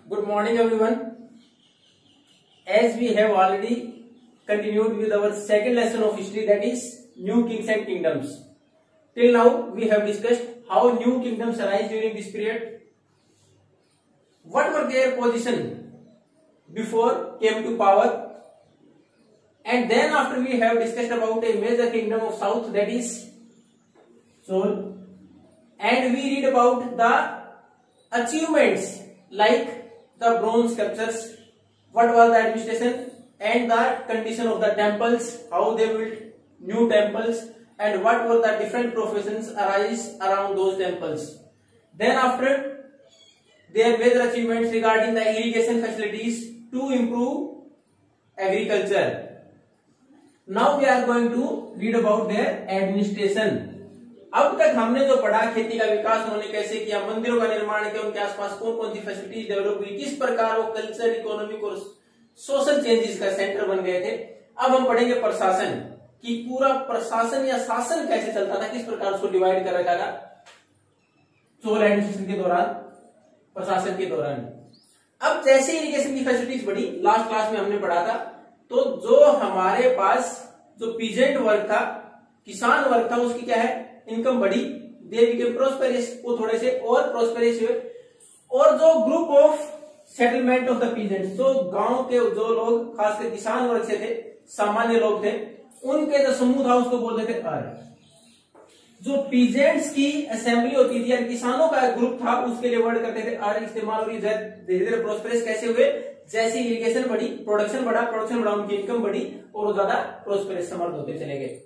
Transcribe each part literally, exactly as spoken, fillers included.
Good morning everyone. As we have already continued with our second lesson of history, that is new kings and kingdoms. Till now we have discussed how new kingdoms arise during this period. What were their position before came to power, and then after we have discussed about a major kingdom of south, that is Seoul, and we read about the achievements like the bronze sculptures, what was the administration and the condition of the temples, how they built new temples, and what were the different professions arise around those temples. Then after, their major achievements regarding the irrigation facilities to improve agriculture. Now we are going to read about their administration. अब तक हमने जो पढ़ा खेती का विकास उन्होंने कैसे किया, मंदिरों का निर्माण किया, उनके आसपास कौन कौन सी फैसिलिटीज डेवलप हुई, किस प्रकार वो कल्चर, इकोनॉमिक और सोशल चेंजेस का सेंटर बन गए थे. अब हम पढ़ेंगे प्रशासन कि पूरा प्रशासन या शासन कैसे चलता था, किस प्रकार उसको डिवाइड कर रखा था चोल एडमिनिस्ट्रेशन के दौरान, प्रशासन के दौरान. अब जैसे इरिगेशन की फैसिलिटीज बढ़ी, लास्ट क्लास में हमने पढ़ा था, तो जो हमारे पास जो पीजेंट वर्ग था, किसान वर्ग था, उसकी क्या है इनकम बढ़ी, दे बिकेम प्रोस्पेरियस, वो थोड़े से और प्रोस्पेरियस हुए. और जो group of settlement of the peasants, जो गांव के जो लोग खासकर किसान वर्ग से थे, सामान्य लोग थे, उनके जो समूह था उसको बोलते थे अर्. जो पीजेंट्स की असेंबली होती थी या किसानों का ग्रुप था, उसके लिए वर्ड करते थे अर् इस्तेमाल. और धीरे धीरे प्रोस्पेरियस कैसे हुए, जैसे इरिगेशन बढ़ी, प्रोडक्शन बढ़ा, प्रोडक्शन बढ़ा, उनकी इनकम बढ़ी और वो ज्यादा प्रोस्पेरियस समर्थ होते चले गए.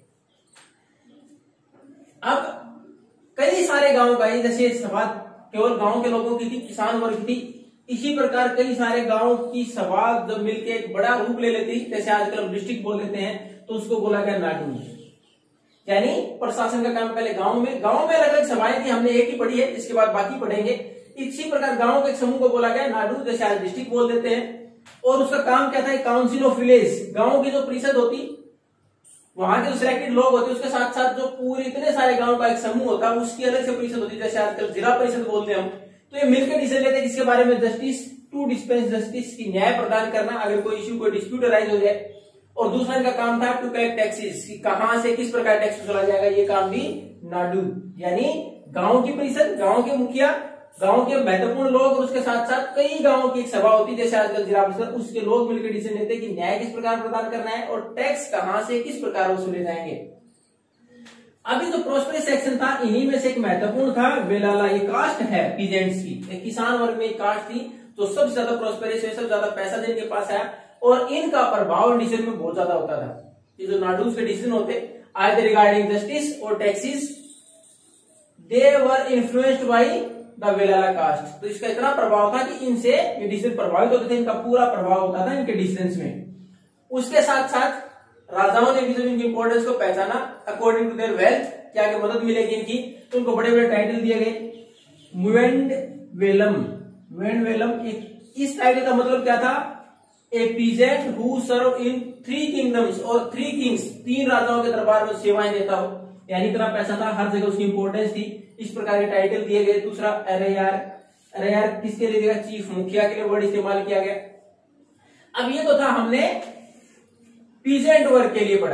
अब कई सारे गांव का, जैसे सभा केवल गांव के लोगों की थी, किसान वर्ग की थी, इसी प्रकार कई सारे गांव की सभा जब मिलकर एक बड़ा रूप ले लेती, जैसे आजकल हम डिस्ट्रिक्ट बोल देते हैं, तो उसको बोला गया नाडू. यानी प्रशासन का काम पहले गांव में, गांव में अलग अलग सभाएं थी, हमने एक ही पढ़ी है, इसके बाद बाकी पढ़ेंगे. इसी प्रकार गांव के समूह को बोला गया नाडू, जैसे आज डिस्ट्रिक्ट बोल देते हैं. और उसका काम क्या था, काउंसिल ऑफ विलेज, गांव की जो परिषद होती, वहां के जो सिलेक्टेड लोग होते, उसके साथ साथ जो पूरे इतने सारे गांव का एक समूह होता, उसकी अलग से परिषद होती, जैसे आजकल जिला परिषद बोलते हैं हम. तो ये मिलकर डिसीजन लेते हैं किसके बारे में, जस्टिस, टू डिस्पेंस जस्टिस, की न्याय प्रदान करना अगर कोई इश्यू, कोई डिस्प्यूट अराइज हो जाए. और दूसरा इनका काम था टू कलेक्ट टैक्सेस, कहां से किस प्रकार टैक्स वसूला जाएगा, ये काम भी नाडू. यानी गांव की परिषद, गांव के मुखिया, गांव के महत्वपूर्ण लोग, और उसके साथ साथ कई गांवों की एक सभा होती, जैसे आजकल जिला परिषद, उसके लोग मिलकर डिसीजन लेते कि न्याय किस प्रकार प्रदान करना है और टैक्स कहां से किस प्रकार वसूले जाएंगे. अभी जो प्रोस्पेरियस सेक्शन था, इन्हीं में से एक महत्वपूर्ण था वेलाला. ये कास्ट है पीजेंट्स की, एक किसान वर्ग में एक कास्ट थी जो सबसे ज्यादा प्रोस्पेरियस है, सबसे ज्यादा पैसा जिनके पास है, और इनका प्रभाव डिसीजन में बहुत ज्यादा होता था. ये जो नाडूज के डिसीजन होते आइदर रिगार्डिंग जस्टिस और taxes, they were influenced by the Vellala caste. तो इसका इतना प्रभाव था कि इनसे ये डिसीजन प्रभावित होते थे, इनका पूरा प्रभाव होता था इनके डिसीजंस में. उसके साथ साथ राजाओं ने भी जब इनकी इंपोर्टेंस को पहचाना, अकॉर्डिंग टू देयर वेल्थ, क्या आगे मदद मिलेगी इनकी, तो उनको बड़े बड़े टाइटल दिए गए. मुवेंड वेलम, मुवेंड वेलम, इस टाइटल का मतलब क्या था, a peasant who serve in three kingdoms, और थ्री किंग्स, तीन राजाओं के दरबार में सेवाएं देता हो. यानी इतना पैसा था, हर जगह उसकी इंपोर्टेंस थी, इस प्रकार के टाइटल दिए गए. दूसरा अरेयार, अरेयार किसके लिए दिया, चीफ, मुखिया के लिए वर्ड इस्तेमाल किया गया. अब ये तो था हमने पीजेंट वर्ग के लिए पढ़ा.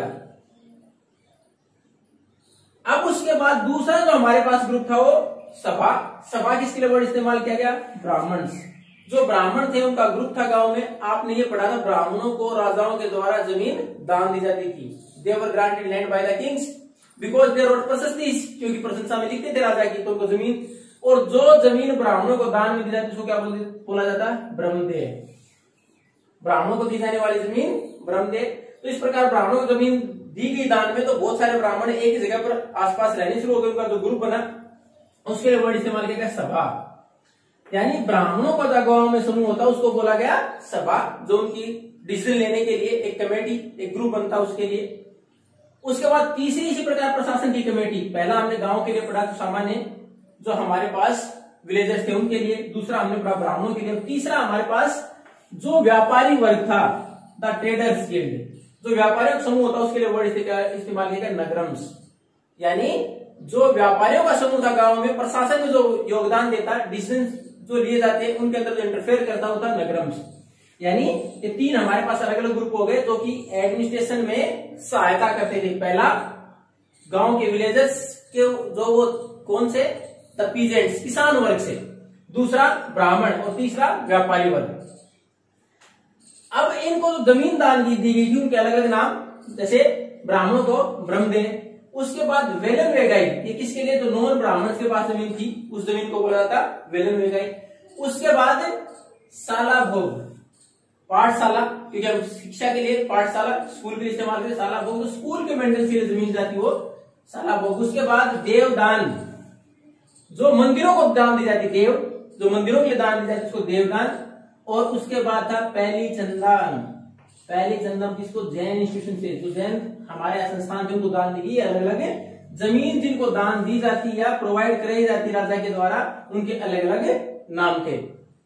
अब उसके बाद दूसरा जो हमारे पास ग्रुप था वो सभा. सभा किसके लिए वर्ड इस्तेमाल किया गया, ब्राह्मण. जो ब्राह्मण थे उनका ग्रुप था गांव में. आपने ये पढ़ा था, ब्राह्मणों को राजाओं के द्वारा जमीन दान दी जाती थी. They were granted land by the kings because they wrote प्रशस्तीस, क्योंकि प्रशंसा में लिखते थे राजा की, तो उनको जमीन, और जो जमीन ब्राह्मणों को दान में दी जाती है उसको क्या बोला जाता है, ब्रह्मदेय. ब्राह्मणों को दी जाने वाली जमीन ब्रह्मदेय. तो इस प्रकार ब्राह्मणों को जमीन दी गई दान में, तो बहुत सारे ब्राह्मण एक ही जगह पर आसपास रहने शुरू हो गए. उनका जो ग्रुप बना, उसके लिए वर्ड इस्तेमाल किया गया सभा. यानी ब्राह्मणों का जो गांव में समूह होता उसको बोला गया सभा, जो उनकी डिसीजन लेने के लिए एक कमेटी, एक ग्रुप बनता उसके लिए. उसके बाद तीसरी इसी प्रकार प्रशासन की कमेटी. पहला हमने गांव के लिए पढ़ा, तो सामान्य जो हमारे पास विलेजर्स थे उनके लिए. दूसरा हमने पढ़ा ब्राह्मणों के लिए. तीसरा हमारे पास जो व्यापारी वर्ग था, द ट्रेडर्स गिल्ड, जो व्यापारियों समूह होता उसके लिए वर्ड इस्तेमाल किया गया नगरम्स. यानी जो व्यापारियों का समूह था गांव में, प्रशासन में जो योगदान देता, डिसीजन जो लिए जाते हैं उनके अंदर जो इंटरफेयर करता होता है नगरम्स। यानी ये तीन हमारे पास अलग अलग ग्रुप हो गए जो कि एडमिनिस्ट्रेशन में सहायता करते थे। पहला गांव के विलेजेस के जो वो कौन से द पीजेंट्स किसान वर्ग से, दूसरा ब्राह्मण और तीसरा व्यापारी वर्ग। अब इनको जो जमीन दान दी गई थी उनके अलग अलग नाम, जैसे ब्राह्मणों को ब्रह्मदेव, उसके बाद वेलन वेगाई, ये किसके लिए, जो नॉन ब्राह्मण के पास जमीन थी उस जमीन को बोला जाता वेलन वेगाई। उसके बाद शाला भोग, पाठशाला, क्योंकि हम शिक्षा के लिए पाठशाला स्कूल के लिए इस्तेमाल करते, शाला भोग तो स्कूल के मेंटेनेंस के लिए जमीन जाती वो शाला भोग। उसके बाद देवदान, जो मंदिरों को दान दी जाती, देव जो मंदिरों के लिए दान दी जाती उसको देवदान। और उसके बाद था पहली चंदन, पहली चंदन किसको, जैन इंस्टीट्यूशन से, जो जैन हमारे संस्थान थे उनको दान दी गई। अलग अलग जमीन जिनको दान दी जाती या प्रोवाइड कराई जाती राजा के द्वारा, उनके अलग अलग नाम थे।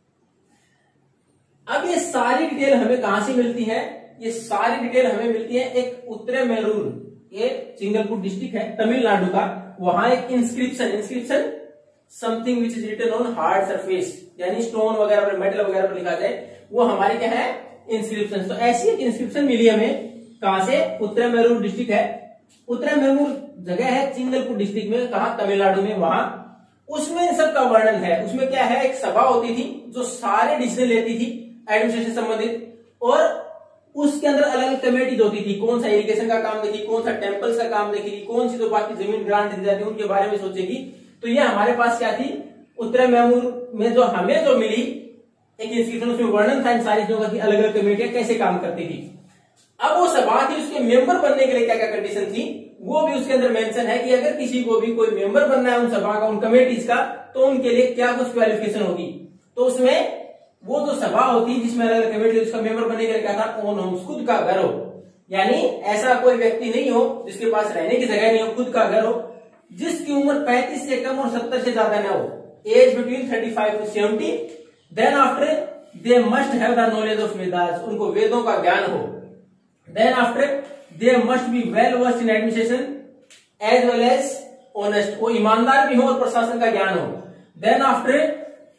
अब ये सारी डिटेल हमें कहां से मिलती है, ये सारी डिटेल हमें मिलती है एक उत्तरे मेरूर, ये चिंगलपुर डिस्ट्रिक्ट है तमिलनाडु का, वहां एक inscription, inscription something which is written on hard surface, यानी स्टोन वगैरह पर, मेटल वगैरह पर लिखा जाए, वो हमारी क्या है इंस्क्रिप्शन। तो ऐसी एक इंस्क्रिप्शन मिली हमें कहां से, उत्तरे मेरूर डिस्ट्रिक्ट है, उत्तरे मेरूर जगह है चिंगलपुर डिस्ट्रिक्ट में, कहा तमिलनाडु में, वहां उसमें इन सब का वर्णन है। उसमें क्या है, एक सभा होती थी जो सारे डिसीजन लेती थी एडमिनिस्ट्रेशन से संबंधित, और उसके अंदर अलग अलग कमेटीज होती थी, कौन सा इरिगेशन का काम देखेगी, कौन सा टेम्पल्स का काम देखेगी, कौन सी तो बाकी जमीन ग्रांट दी जाती है उनके बारे में सोचेगी। तो ये हमारे पास क्या थी, उत्तरे मेरूर में जो हमें जो मिली एक इंस्क्रिप्शन, उसमें वर्णन था इन सारी चीजों का कि अलग अलग कमेटियां कैसे काम करती थी। अब वो सभा थी, उसके मेंबर बनने के लिए क्या क्या कंडीशन थी वो भी उसके अंदर मेंशन है कि अगर किसी को भी कोई मेंबर बनना है उन सभा का, उन कमेटीज का, तो उनके लिए क्या कुछ क्वालिफिकेशन होगी। तो उसमें वो जो सभा होती है जिसमें अलग अलग कमेटी, उसका मेंबर बनने के लिए क्या था, ओन होम, खुद का घर हो, यानी ऐसा कोई व्यक्ति नहीं हो जिसके पास रहने की जगह नहीं हो, खुद का घर हो, जिसकी उम्र पैंतीस से कम और सत्तर से ज्यादा न हो, age between thirty five to seventy. Then after they must have the knowledge of Vedas, उनको वेदों का ज्ञान हो। Then after they must be well versed in administration as well as honest, वो ईमानदार भी हो और प्रशासन का ज्ञान हो। Then after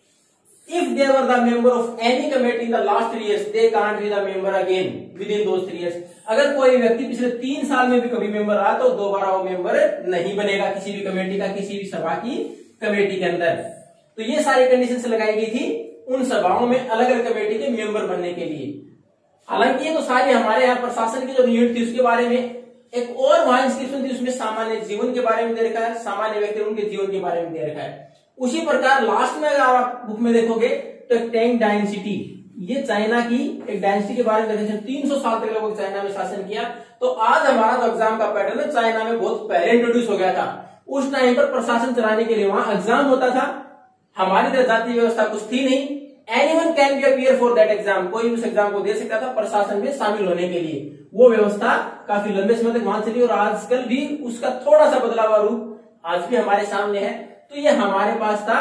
if they were the member of any committee in the last three years, they can't be the member again within those three years. अगर कोई व्यक्ति पिछले तीन साल में भी कभी मेंबर रहा तो दोबारा वो मेंबर नहीं बनेगा किसी भी कमेटी का, किसी भी सभा की कमेटी के अंदर। तो ये सारी कंडीशंस लगाई गई थी उन सभाओं में अलग अलग कमेटी के मेंबर बनने के लिए। हालांकि ये तो सारी हमारे यहाँ प्रशासन की जो यूनिट थी उसके बारे में, एक और वहां इंस्क्रिप्शन थी उसमें सामान्य जीवन के बारे में दे रखा है, सामान्य व्यक्ति उनके जीवन के बारे में दे रखा है। उसी प्रकार लास्ट में अगर आप बुक में देखोगे तो टैंग डायनेस्टी, ये चाइना की एक डायनेस्टी के बारे में तीन सौ साल तक लोगों चाइना में शासन किया। तो आज हमारा जो एग्जाम का पैटर्न है चाइना में बहुत पहले इंट्रोड्यूस हो गया था। उस टाइम पर प्रशासन चलाने के लिए वहां एग्जाम होता था, हमारी तरह जाति व्यवस्था कुछ थी नहीं। Anyone can be appear for that exam, कोई उस एग्जाम को दे सकता था प्रशासन में शामिल होने के लिए। वो व्यवस्था काफी लंबे समय तक वहां चली और आजकल भी उसका थोड़ा सा बदलाव रूप आज भी हमारे सामने है। तो ये हमारे पास था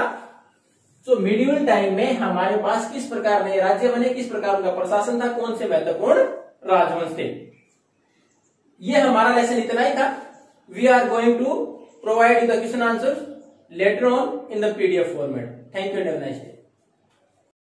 जो मिडिवल टाइम में हमारे पास किस प्रकार नए राज्य बने, किस प्रकार उनका प्रशासन था, कौन से महत्वपूर्ण राजवंश थे। ये हमारा लेसन इतना ही था। We are going to provide the question answer letter on in the PDF format. Thank you and have a nice day.